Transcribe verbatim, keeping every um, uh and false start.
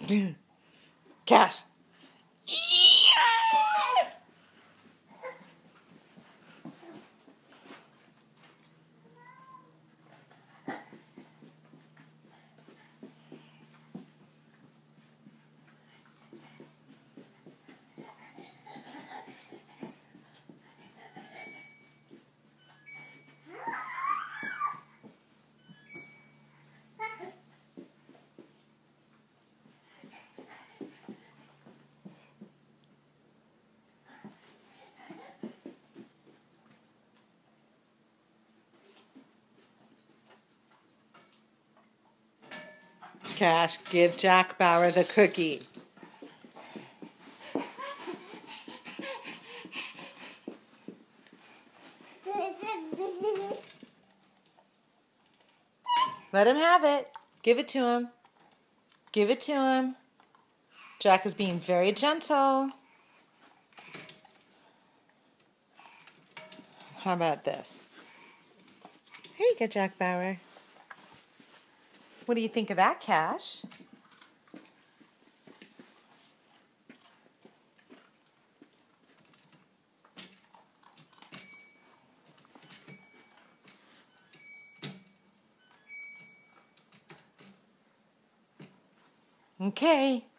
Cash. Cash, give Jack Bauer the cookie. Let him have it. Give it to him. Give it to him. Jack is being very gentle. How about this? Here you go, Jack Bauer. What do you think of that, Cash? Okay.